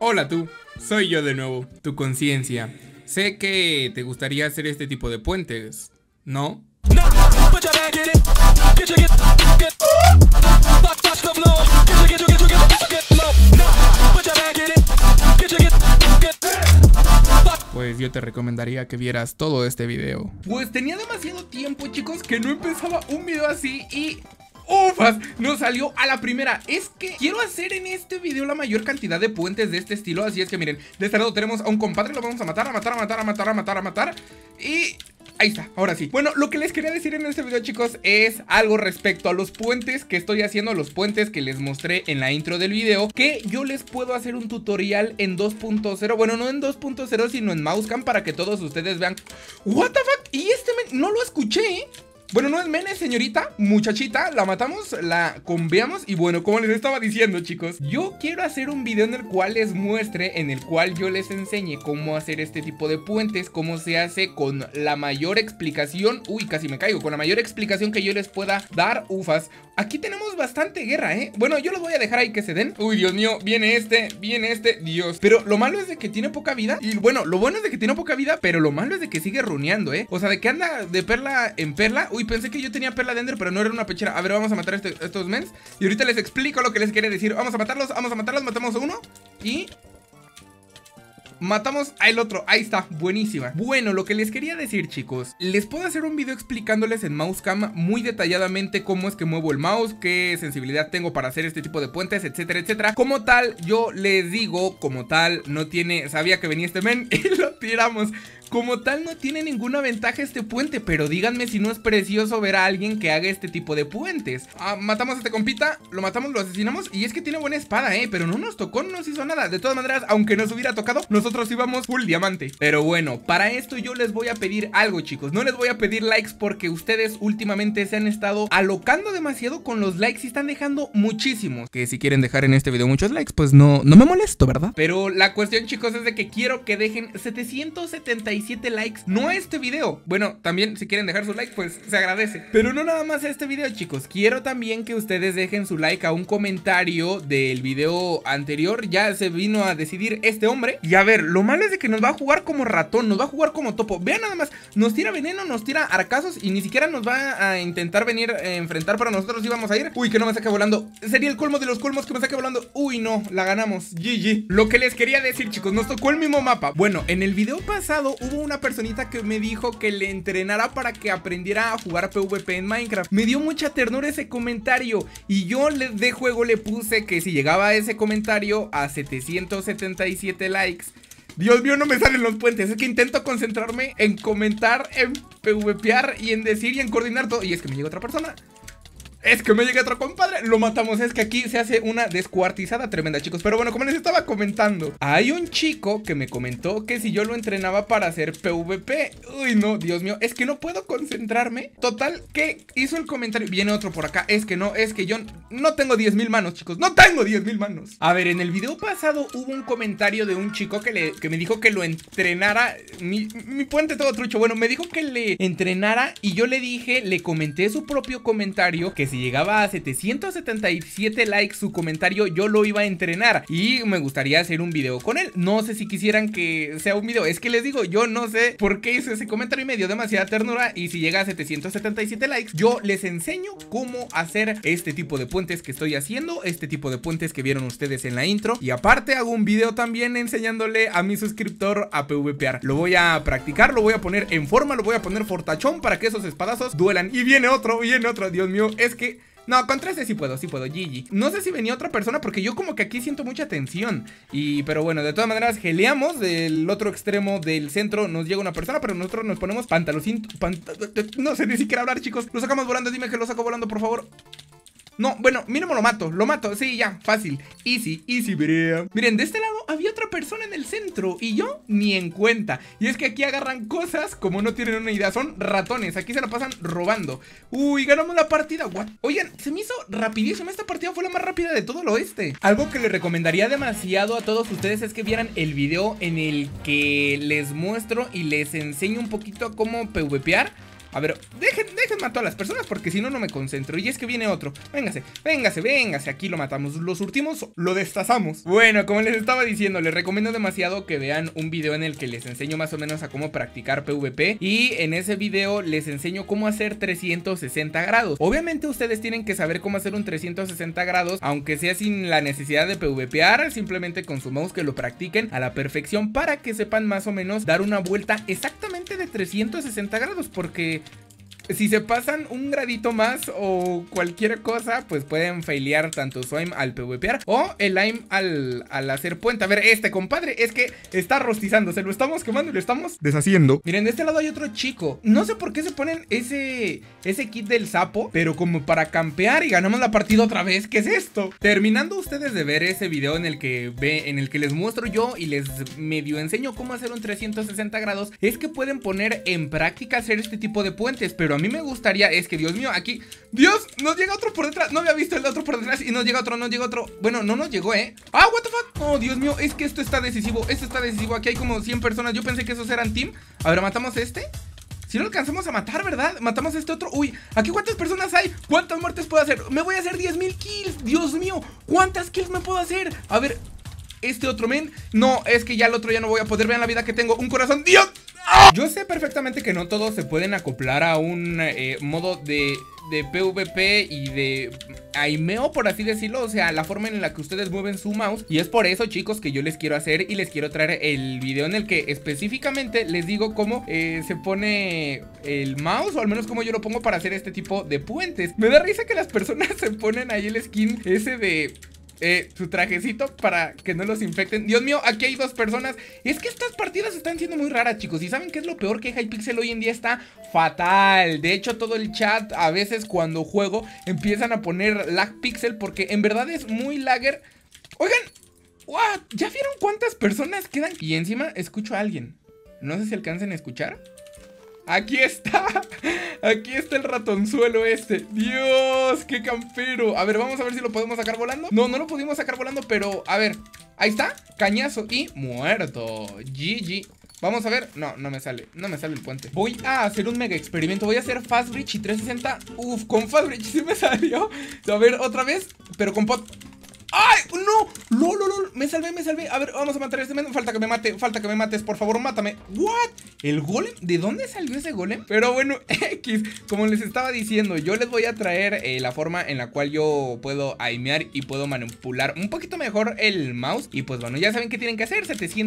Hola tú, soy yo de nuevo, tu conciencia. Sé que te gustaría hacer este tipo de puentes, ¿no? Pues yo te recomendaría que vieras todo este video. Pues tenía demasiado tiempo, chicos, que no empezaba un video así y... ¡ufas! Nos salió a la primera. Es que quiero hacer en este video la mayor cantidad de puentes de este estilo. Así es que miren, de este lado tenemos a un compadre. Lo vamos a matar, y... ahí está, ahora sí. Bueno, lo que les quería decir en este video, chicos, es algo respecto a los puentes que estoy haciendo. Los puentes que les mostré en la intro del video, que yo les puedo hacer un tutorial en 2.0. Bueno, no en 2.0, sino en Mousecam, para que todos ustedes vean. ¿What the fuck? Y este no lo escuché, ¿eh? Bueno, no es Mene, señorita, muchachita, la matamos, la combeamos. Y bueno, como les estaba diciendo, chicos, yo quiero hacer un video en el cual les muestre, en el cual yo les enseñe cómo hacer este tipo de puentes, cómo se hace con la mayor explicación. Uy, casi me caigo. Con la mayor explicación que yo les pueda dar. Ufas, aquí tenemos bastante guerra, ¿eh? Bueno, yo los voy a dejar ahí que se den. Uy, Dios mío, viene este, Dios. Pero lo malo es de que tiene poca vida. Y bueno, lo bueno es de que tiene poca vida, pero lo malo es de que sigue runeando, ¿eh? O sea, de que anda de perla en perla. Uy, pensé que yo tenía perla de Ender, pero no era una pechera. A ver, vamos a matar a estos mens. Y ahorita les explico lo que les quería decir. Vamos a matarlos, matamos a uno. Y... matamos al otro, ahí está, buenísima. Bueno, lo que les quería decir, chicos, les puedo hacer un video explicándoles en Mousecam muy detalladamente cómo es que muevo el mouse, qué sensibilidad tengo para hacer este tipo de puentes, etcétera, etcétera. Como tal, yo les digo, como tal, no tiene... sabía que venía este men y lo tiramos. Como tal, no tiene ninguna ventaja este puente, pero díganme si no es precioso ver a alguien que haga este tipo de puentes. Matamos a este compita, lo matamos, lo asesinamos. Y es que tiene buena espada, pero no nos tocó, no nos hizo nada. De todas maneras, aunque nos hubiera tocado, nosotros íbamos full diamante. Pero bueno, para esto yo les voy a pedir algo, chicos. No les voy a pedir likes porque ustedes últimamente se han estado alocando demasiado con los likes y están dejando muchísimos. Que si quieren dejar en este video muchos likes, pues no me molesto, ¿verdad? Pero la cuestión, chicos, es de que quiero que dejen 777 likes, no a este video. Bueno, también si quieren dejar su like, pues se agradece. Pero no nada más a este video, chicos. Quiero también que ustedes dejen su like a un comentario del video anterior. Ya se vino a decidir este hombre. Y a ver, lo malo es de que nos va a jugar como ratón, nos va a jugar como topo. Vean nada más, nos tira veneno, nos tira arcazos y ni siquiera nos va a intentar venir a enfrentar, pero nosotros íbamos a ir. Uy, que no me saque volando. Sería el colmo de los colmos que me saque volando. Uy, no, la ganamos. GG. Lo que les quería decir, chicos, nos tocó el mismo mapa. Bueno, en el video pasado hubo una personita que me dijo que le entrenara para que aprendiera a jugar PvP en Minecraft. Me dio mucha ternura ese comentario y yo de juego le puse que si llegaba a ese comentario a 777 likes... Dios mío, no me salen los puentes. Es que intento concentrarme en comentar, en PvPear y en decir y en coordinar todo. Y es que me llega otra persona. Es que me llega otro compadre, lo matamos. Es que aquí se hace una descuartizada tremenda, chicos. Pero bueno, como les estaba comentando, hay un chico que me comentó que si yo lo entrenaba para hacer PvP. Uy, no, Dios mío, es que no puedo concentrarme. Total, que hizo el comentario. Viene otro por acá, es que yo no tengo 10,000 manos, chicos. No tengo 10,000 manos. A ver, en el video pasado hubo un comentario de un chico que me dijo que lo entrenara. Mi puente todo trucho. Bueno, me dijo que le entrenara y yo le dije, le comenté su propio comentario, que si llegaba a 777 likes su comentario, yo lo iba a entrenar y me gustaría hacer un video con él. No sé si quisieran que sea un video. Es que les digo, yo no sé por qué hizo ese comentario y me dio demasiada ternura. Y si llega a 777 likes, yo les enseño cómo hacer este tipo de puentes que estoy haciendo, este tipo de puentes que vieron ustedes en la intro. Y aparte hago un video también enseñándole a mi suscriptor a PvPear. Lo voy a practicar, lo voy a poner en forma, lo voy a poner fortachón para que esos espadazos duelan. Y viene otro, Dios mío, es que... no, contra ese sí puedo, GG. No sé si venía otra persona porque yo como que aquí siento mucha tensión. Pero bueno, de todas maneras geleamos. Del otro extremo del centro nos llega una persona, pero nosotros nos ponemos pantaloncito. No sé ni siquiera hablar, chicos. Lo sacamos volando, dime que lo saco volando, por favor. No, bueno, mínimo lo mato, sí, ya, fácil. Easy, brea. Miren, de este lado había otra persona en el centro y yo ni en cuenta. Y es que aquí agarran cosas como no tienen una idea, son ratones, aquí se la pasan robando. Uy, ganamos la partida, what? Oigan, se me hizo rapidísimo, esta partida fue la más rápida de todo el oeste. Algo que les recomendaría demasiado a todos ustedes es que vieran el video en el que les muestro y les enseño un poquito cómo PvPear. A ver, déjenme mato a las personas porque si no, no me concentro. Y es que viene otro. Véngase, véngase, véngase. Aquí lo matamos, lo surtimos, lo destazamos. Bueno, como les estaba diciendo, les recomiendo demasiado que vean un video en el que les enseño más o menos a cómo practicar PvP. Y en ese video les enseño cómo hacer 360 grados. Obviamente ustedes tienen que saber cómo hacer un 360 grados, aunque sea sin la necesidad de PvPar, simplemente con su mouse que lo practiquen a la perfección para que sepan más o menos dar una vuelta exactamente de 360 grados, porque si se pasan un gradito más o cualquier cosa, pues pueden failear tanto su aim al PvPar o el aim al hacer puente. A ver, compadre, es que está rostizando, se lo estamos quemando y lo estamos deshaciendo. Miren, de este lado hay otro chico. No sé por qué se ponen ese kit del sapo, pero como para campear y ganamos la partida otra vez. ¿Qué es esto? Terminando ustedes de ver ese video en el que les muestro yo y les medio enseño cómo hacer un 360 grados, es que pueden poner en práctica hacer este tipo de puentes. Pero a mí me gustaría, es que Dios mío, aquí, Dios, nos llega otro por detrás. No había visto el otro por detrás y nos llega otro, bueno, no nos llegó, what the fuck. Oh, Dios mío, es que esto está decisivo, aquí hay como 100 personas. Yo pensé que esos eran team. A ver, matamos este. Si lo alcanzamos a matar, ¿verdad? Matamos a este otro. Uy, ¿aquí cuántas personas hay? ¿Cuántas muertes puedo hacer? Me voy a hacer 10,000 kills. Dios mío, ¿cuántas kills me puedo hacer? A ver, este otro men. No, es que ya el otro ya no voy a poder. Vean la vida que tengo, un corazón. ¡Dios! Yo sé perfectamente que no todos se pueden acoplar a un modo de PvP y de aimeo, por así decirlo. O sea, la forma en la que ustedes mueven su mouse. Y es por eso, chicos, que yo les quiero hacer y les quiero traer el video en el que específicamente les digo cómo se pone el mouse, o al menos cómo yo lo pongo para hacer este tipo de puentes. Me da risa que las personas se ponen ahí el skin ese de su trajecito para que no los infecten. Dios mío, aquí hay 2 personas. Es que estas partidas están siendo muy raras, chicos. ¿Y saben qué es lo peor? Que Hypixel hoy en día está fatal. De hecho, todo el chat, a veces cuando juego, empiezan a poner lag pixel, porque en verdad es muy lagger. Oigan, what? ¿Ya vieron cuántas personas quedan? Y encima escucho a alguien. No sé si alcancen a escuchar. Aquí está. Aquí está el ratonzuelo este. Dios, qué campero. A ver, vamos a ver si lo podemos sacar volando. No, no lo pudimos sacar volando, pero a ver. Ahí está, cañazo y muerto. GG. Vamos a ver, no me sale el puente. Voy a hacer un mega experimento. Voy a hacer Fast Bridge y 360. Uf, con Fast Bridge sí me salió. A ver, otra vez, pero con pot. ¡Ay! ¡No! ¡Lol! Me salvé. A ver, vamos a matar a este men. Falta que me mates, por favor, mátame. ¿What? ¿El golem? ¿De dónde salió ese golem? Pero bueno, X, como les estaba diciendo, yo les voy a traer la forma en la cual yo puedo aimear y puedo manipular un poquito mejor el mouse. Y pues bueno, ya saben qué tienen que hacer.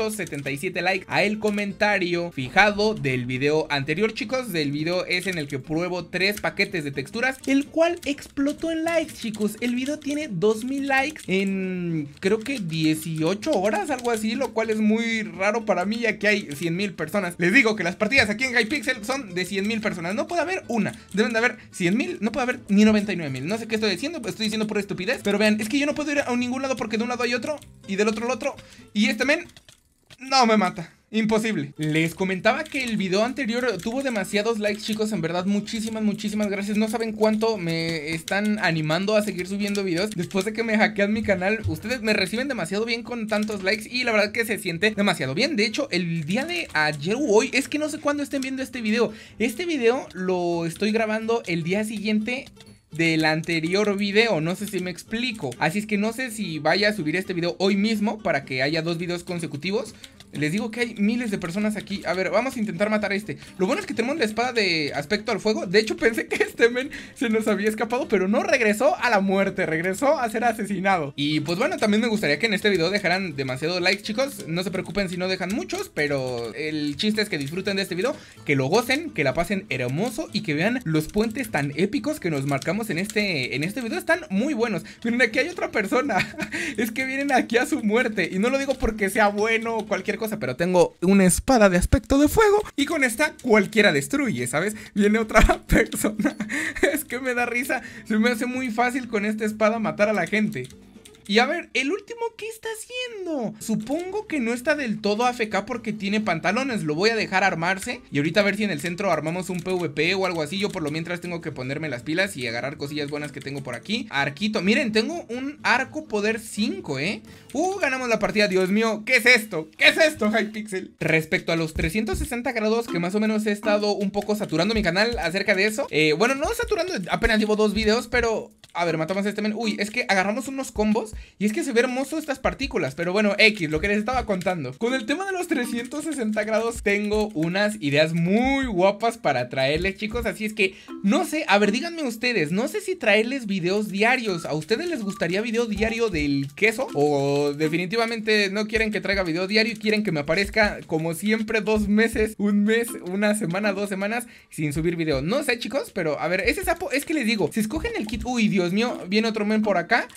777 likes a el comentario fijado del video anterior, chicos. Del video es en el que pruebo 3 paquetes de texturas, el cual explotó en likes, chicos. El video tiene 2000 likes en creo que 18 horas, algo así, lo cual es muy raro para mí, ya que hay 100,000 personas. Les digo que las partidas aquí en Hypixel son de 100,000 personas. No puede haber una, deben de haber 100,000, no puede haber ni 99,000. No sé qué estoy diciendo, estoy diciendo por estupidez. Pero vean, es que yo no puedo ir a ningún lado porque de un lado hay otro y del otro el otro. Y este men no me mata. Imposible. Les comentaba que el video anterior tuvo demasiados likes, chicos. En verdad, muchísimas gracias. No saben cuánto me están animando a seguir subiendo videos. Después de que me hackean mi canal, ustedes me reciben demasiado bien con tantos likes. Y la verdad que se siente demasiado bien. De hecho, el día de ayer o hoy, es que no sé cuándo estén viendo este video. Este video lo estoy grabando el día siguiente del anterior video, no sé si me explico. Así es que no sé si vaya a subir este video hoy mismo para que haya 2 videos consecutivos. Les digo que hay miles de personas aquí. A ver, vamos a intentar matar a este. Lo bueno es que tenemos la espada de aspecto al fuego. De hecho, pensé que este men se nos había escapado, pero no, regresó a la muerte. Regresó a ser asesinado. Y pues bueno, también me gustaría que en este video dejaran demasiados likes, chicos. No se preocupen si no dejan muchos, pero el chiste es que disfruten de este video, que lo gocen, que la pasen hermoso y que vean los puentes tan épicos que nos marcamos en este video. Están muy buenos. Miren, aquí hay otra persona. Es que vienen aquí a su muerte. Y no lo digo porque sea bueno o cualquier cosa, pero tengo una espada de aspecto de fuego y con esta cualquiera destruye, ¿sabes? Viene otra persona. Es que me da risa. Se me hace muy fácil con esta espada matar a la gente. Y a ver, el último, ¿qué está haciendo? Supongo que no está del todo AFK porque tiene pantalones. Lo voy a dejar armarse y ahorita a ver si en el centro armamos un PvP o algo así. Yo por lo mientras tengo que ponerme las pilas y agarrar cosillas buenas que tengo por aquí. Arquito, miren, tengo un arco poder 5, ganamos la partida. Dios mío, ¿qué es esto? ¿Qué es esto, Hypixel? Respecto a los 360 grados, que más o menos he estado un poco saturando mi canal acerca de eso. Bueno, no saturando, apenas llevo 2 videos, pero... A ver, matamos a este men. Uy, es que agarramos unos combos y es que se ve hermoso estas partículas. Pero bueno, X, lo que les estaba contando. Con el tema de los 360 grados tengo unas ideas muy guapas para traerles, chicos. Así es que, no sé, a ver, díganme ustedes. No sé si traerles videos diarios. ¿A ustedes les gustaría video diario del queso? ¿O definitivamente no quieren que traiga video diario y quieren que me aparezca como siempre 2 meses, un mes, una semana, 2 semanas sin subir video? No sé, chicos, pero a ver, ese sapo, es que les digo, si escogen el kit... Uy, Dios mío, viene otro men por acá.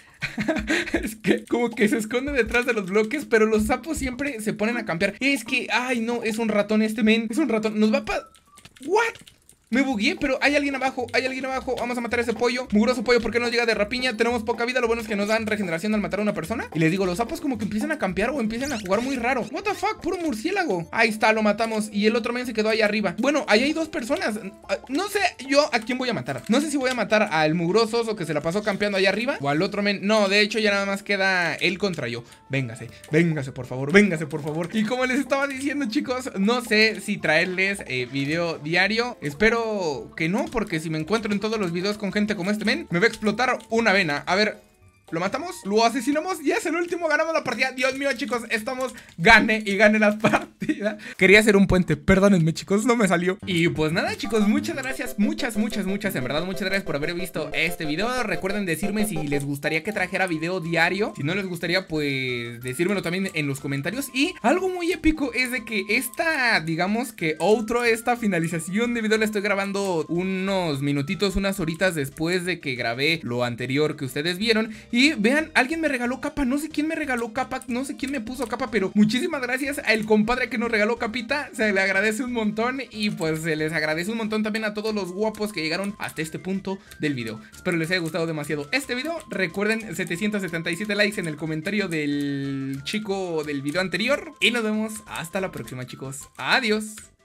Es que como que se esconde detrás de los bloques, pero los sapos siempre se ponen a campear. Es que, ay no, es un ratón este men. Es un ratón, nos va a... ¿What? Me bugueé, pero hay alguien abajo, vamos a matar a ese pollo. Mugroso pollo, ¿por qué no llega de rapiña? Tenemos poca vida, lo bueno es que nos dan regeneración al matar a una persona. Y les digo, los sapos como que empiezan a campear o empiezan a jugar muy raro. What the fuck, puro murciélago. Ahí está, lo matamos y el otro men se quedó ahí arriba. Bueno, ahí hay 2 personas. No sé yo a quién voy a matar. No sé si voy a matar al mugroso que se la pasó campeando allá arriba, o al otro men. No, de hecho ya nada más queda él contra yo. Véngase, véngase por favor, véngase por favor. Y como les estaba diciendo, chicos, no sé si traerles video diario. Espero que no, porque si me encuentro en todos los videos con gente como este men, me va a explotar una vena. A ver, ¿lo matamos? ¿Lo asesinamos? Y es el último, ganamos la partida. Dios mío, chicos, estamos gane y gane las partidas. Quería hacer un puente, perdónenme, chicos, no me salió. Y pues nada, chicos, muchas gracias. Muchas, en verdad, muchas gracias por haber visto este video. Recuerden decirme si les gustaría que trajera video diario. Si no les gustaría, pues decírmelo también en los comentarios. Y algo muy épico es de que digamos que esta finalización de video la estoy grabando unos minutitos, unas horitas después de que grabé lo anterior que ustedes vieron. Y vean, alguien me regaló capa, no sé quién me regaló capa, no sé quién me puso capa, pero muchísimas gracias al compadre que nos regaló capita, se le agradece un montón. Y pues se les agradece un montón también a todos los guapos que llegaron hasta este punto del video. Espero les haya gustado demasiado este video. Recuerden 777 likes en el comentario del chico del video anterior. Y nos vemos hasta la próxima, chicos. Adiós.